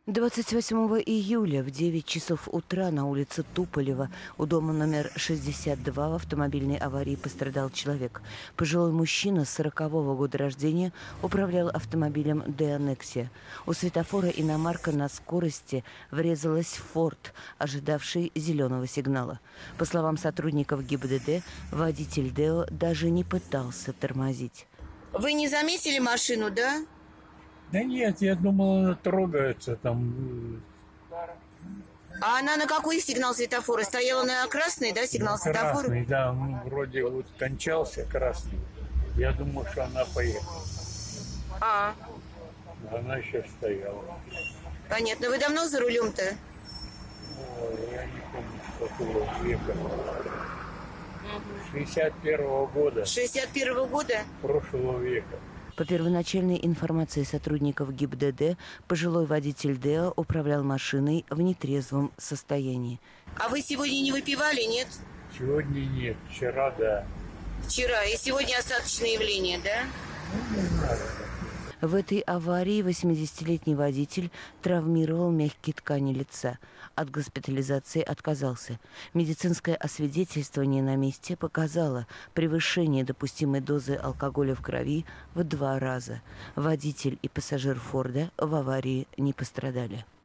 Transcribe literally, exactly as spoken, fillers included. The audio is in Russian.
двадцать восьмого июля в девять часов утра на улице Туполева у дома номер шестьдесят два в автомобильной аварии пострадал человек. Пожилой мужчина сорокового года рождения управлял автомобилем «Деонексия». У светофора иномарка на скорости врезалась в «Форд», ожидавший зеленого сигнала. По словам сотрудников ГИБДД, водитель «Део» даже не пытался тормозить. Вы не заметили машину, да? Да нет, я думал, она трогается там. А она на какой сигнал светофора? Стояла на красный, да, сигнал светофора? Красный, да, он вроде вот кончался красный. Я думал, что она поехала. А, Она еще стояла. понятно. Вы давно за рулем-то? Ой, я не помню, с какого века. шестьдесят первого года. шестьдесят первого года? Прошлого века. По первоначальной информации сотрудников ГИБДД, пожилой водитель «Део» управлял машиной в нетрезвом состоянии. А вы сегодня не выпивали, нет? Сегодня нет, вчера да. Вчера. И сегодня остаточное явление, да? Ну, не знаю. В этой аварии восьмидесятилетний водитель травмировал мягкие ткани лица. От госпитализации отказался. Медицинское освидетельствование на месте показало превышение допустимой дозы алкоголя в крови в два раза. Водитель и пассажир «Форда» в аварии не пострадали.